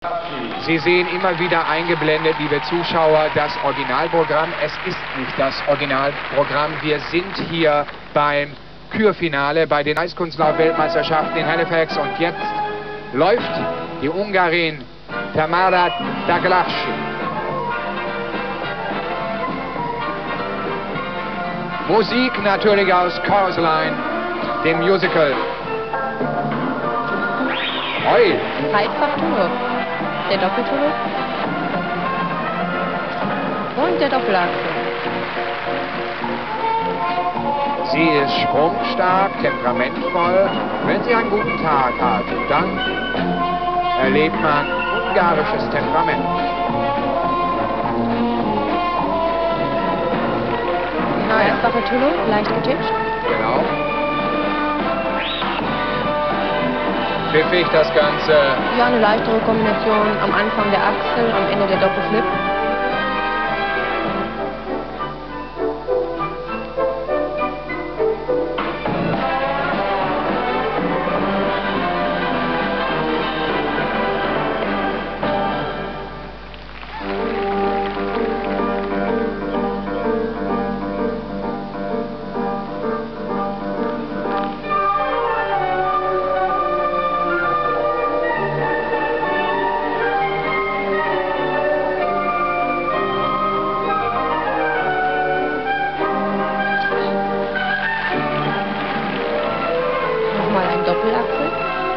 Sie sehen immer wieder eingeblendet, liebe Zuschauer, das Originalprogramm. Es ist nicht das Originalprogramm. Wir sind hier beim Kürfinale bei den Eiskunstlauf-Weltmeisterschaften in Halifax und jetzt läuft die Ungarin Tamara Taglaci. Musik natürlich aus Chorus Line, dem Musical. Hoi! Dreifach Tulip. Der Doppeltulip und der Doppelachse. Sie ist sprungstark, temperamentvoll. Wenn sie einen guten Tag hat, dann erlebt man ungarisches Temperament. Naja. Dreifache Tulip, leicht getippt. Genau. Pfiffig das Ganze. Ja, eine leichtere Kombination am Anfang der Achsel, am Ende der Doppelflip. Doppelachse.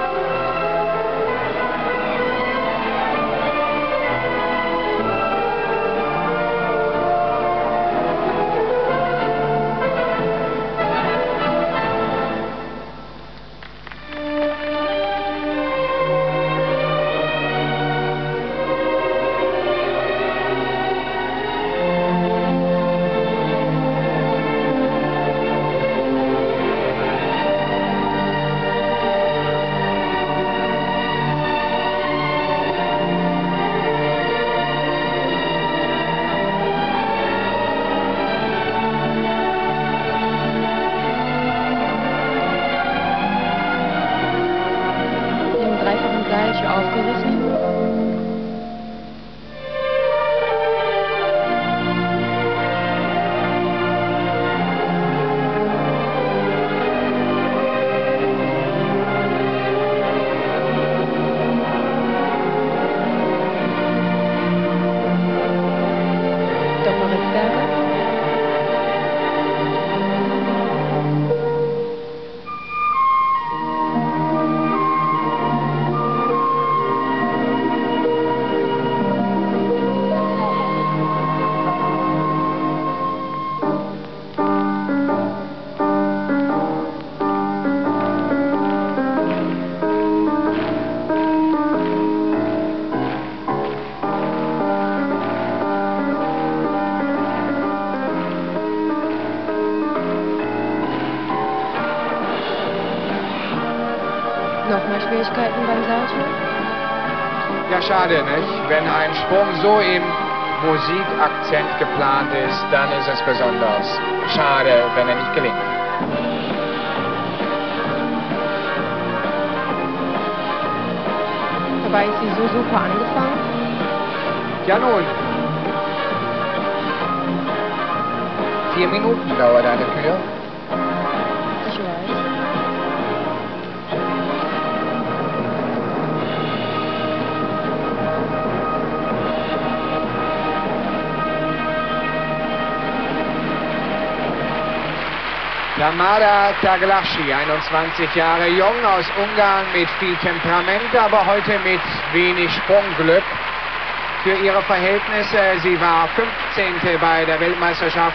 Aufgerissen. Doppelritzberger. Nochmal Schwierigkeiten beim Salto? Ja, schade, nicht? Wenn ein Sprung so im Musikakzent geplant ist, dann ist es besonders schade, wenn er nicht gelingt. Dabei ist sie so super angefangen. Ja nun. 4 Minuten dauert eine Kür. Ich weiß. Tamara Taglaci, 21 Jahre jung, aus Ungarn mit viel Temperament, aber heute mit wenig Sprungglück für ihre Verhältnisse. Sie war 15. bei der Weltmeisterschaft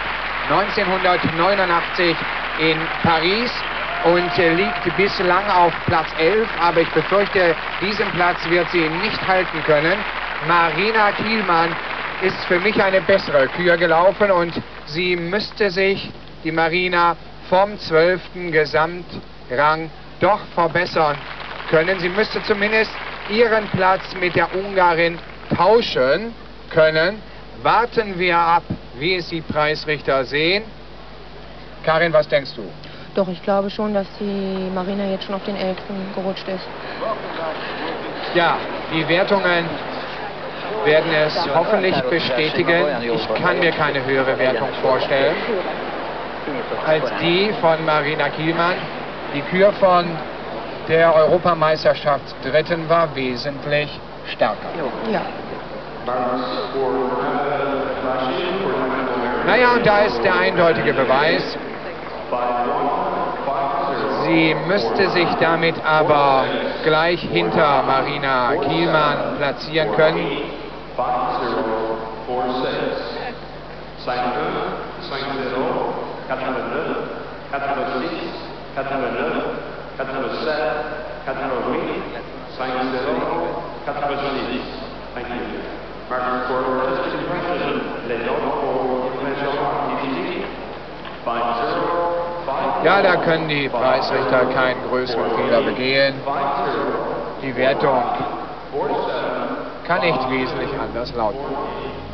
1989 in Paris und liegt bislang auf Platz 11, aber ich befürchte, diesen Platz wird sie nicht halten können. Marina Kielmann ist für mich eine bessere Kür gelaufen und sie müsste sich, die Marina, vom 12. Gesamtrang doch verbessern können. Sie müsste zumindest ihren Platz mit der Ungarin tauschen können. Warten wir ab, wie es die Preisrichter sehen. Karin, was denkst du? Doch, ich glaube schon, dass die Marina jetzt schon auf den 11. gerutscht ist. Ja, die Wertungen werden es hoffentlich bestätigen. Ich kann mir keine höhere Wertung vorstellen als die von Marina Kielmann. Die Kür von der Europameisterschaft Dritten war wesentlich stärker. Ja. Naja, und da ist der eindeutige Beweis. Sie müsste sich damit aber gleich hinter Marina Kielmann platzieren können. 5-0, 4-6. 5-2, 5-0, 4-9, 4-6, 4-9, 4-9, 4-7, 4-8, 4-8, 5-0, 4-6. Thank you. Mark for first impression, les notes pour impression difficile. 5-0, 5-0. Ja, da können die Preisrichter keinen größeren Fehler begehen. Die Wertung kann nicht wesentlich anders lauten.